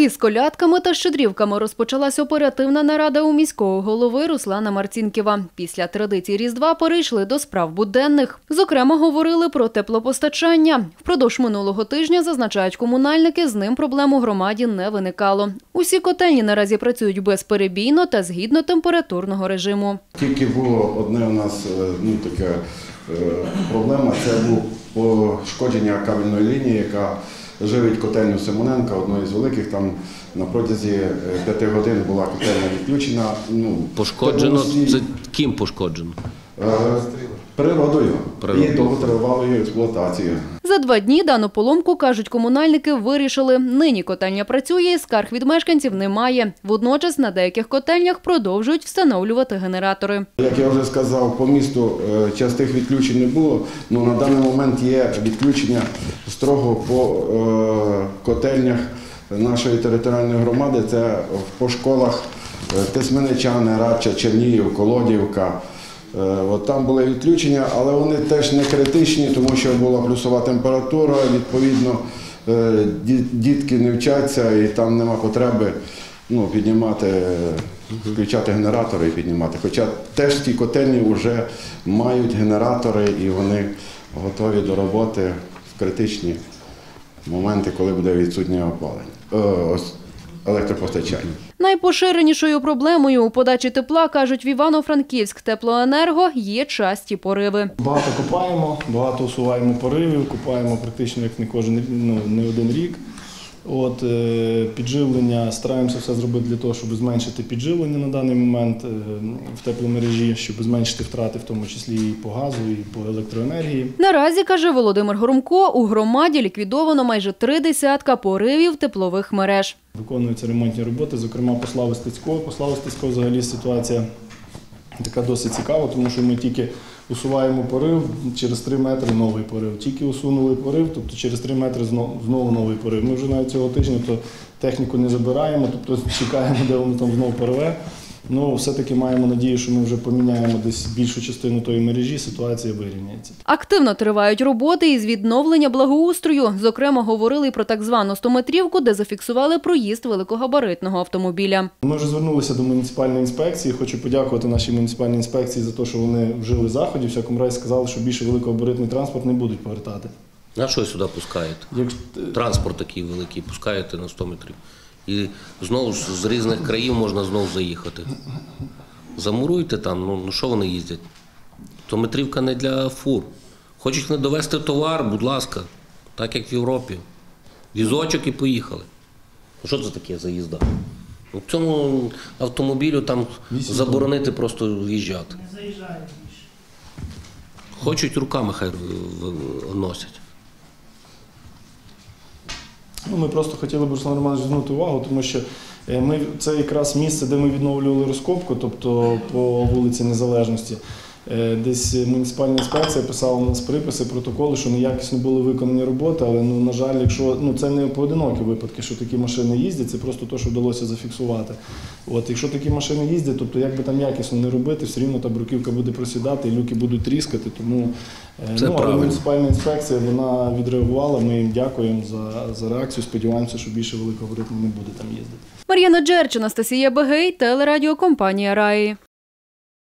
Поки з колядками та щедрівками розпочалась оперативна нарада у міського голови Руслана Марцінкєва. Після традицій Різдва перейшли до справ буденних. Зокрема, говорили про теплопостачання. Впродовж минулого тижня, зазначають комунальники, з ним проблем у громаді не виникало. Усі котельні наразі працюють безперебійно та згідно температурного режиму. Тільки було одне у нас така проблема – це було пошкодження кабельної лінії, яка живить котельню Симоненка, одної з великих. Там на протязі 5 годин була котельня відключена. Пошкоджено? Це ким пошкоджено? Природою і довготривалою експлуатацією. За 2 дні дану поломку, кажуть комунальники, вирішили. Нині котельня працює, скарг від мешканців немає. Водночас на деяких котельнях продовжують встановлювати генератори. Як я вже сказав, по місту частих відключень не було, але на даний момент є відключення строго по котельнях нашої територіальної громади. Це по школах Тисменичани, Радча, Чернігів, Колодівка. Там були відключення, але вони теж не критичні, тому що була плюсова температура, відповідно, дітки не вчаться і там нема потреби піднімати, включати генератори і піднімати. Хоча теж ті котельні вже мають генератори і вони готові до роботи в критичні моменти, коли буде відсутнє опалення. Електропостачання. Найпоширенішою проблемою у подачі тепла, кажуть в Івано-Франківськ теплоенерго, є часті пориви. Багато копаємо, багато усуваємо поривів, копаємо практично як не один рік. Підживлення, стараємося все зробити для того, щоб зменшити підживлення на даний момент в тепломережі, щоб зменшити втрати, в тому числі і по газу, і по електроенергії. Наразі, каже Володимир Громко, у громаді ліквідовано майже 30 поривів теплових мереж. Виконуються ремонтні роботи, зокрема по Слави-Стецького. По Слави-Стецького взагалі ситуація така досить цікава, тому що ми тільки усуваємо порив, через 3 метри новий порив. Тільки усунули порив, тобто через 3 метри знову новий порив. Ми вже навіть цього тижня техніку не забираємо, тобто чекаємо, де воно там знову порве. Все-таки маємо надію, що ми вже поміняємо десь більшу частину тої мережі, ситуація вирівняється. Активно тривають роботи із відновлення благоустрою. Зокрема, говорили про так звану 100-метрівку, де зафіксували проїзд великогабаритного автомобіля. Ми вже звернулися до муніципальної інспекції. Хочу подякувати нашій муніципальній інспекції за те, що вони вжили заходів. В всякому разі сказали, що більше великогабаритний транспорт не будуть повертати. А що сюди пускаєте? Транспорт такий великий, пускаєте на 100 метрів. І знову ж з різних країв можна знову заїхати. Замуруйте там, що вони їздять? То метрівка не для фур. Хочуть не довезти товар, будь ласка, так як в Європі. Візочок і поїхали. Що це таке за їзда? Цьому автомобілю там заборонити просто в'їжджати. Не заїжджають більше. Хочуть руками хай носять. Ми просто хотіли б, Руслан Романович, звернути увагу, тому що це якраз місце, де ми відновлювали розкопку, тобто по вулиці Незалежності. Десь муніципальна інспекція писала у нас приписи, протоколи, що неякісно були виконані роботи, але, на жаль, це не поодинокі випадки, що такі машини їздять, це просто те, що вдалося зафіксувати. Якщо такі машини їздять, тобто як би там якісно не робити, все рівно та бруківка буде просідати і люки будуть тріскати, тому муніципальна інспекція, вона відреагувала, ми їм дякуємо за реакцію, сподіваємося, що більше великогабаритних не буде там їздити. Мар'яна Джерч, Анастасія Бегей, телерадіокомпанія «Раї».